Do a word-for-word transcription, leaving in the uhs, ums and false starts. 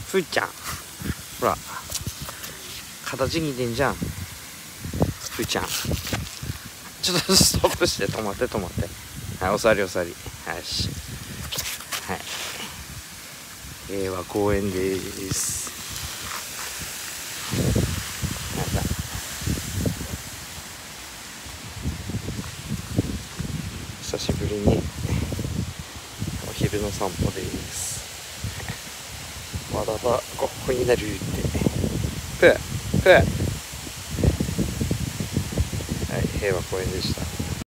ふーちゃん、ほら形似てんじゃん。ふーちゃん、ちょっとストップして、止まって止まって。はい、お座りお座り。はいし、はい、平和公園です。また久しぶりにお昼の散歩です。まだばごっこになるってプープー。はい、平和公園でした。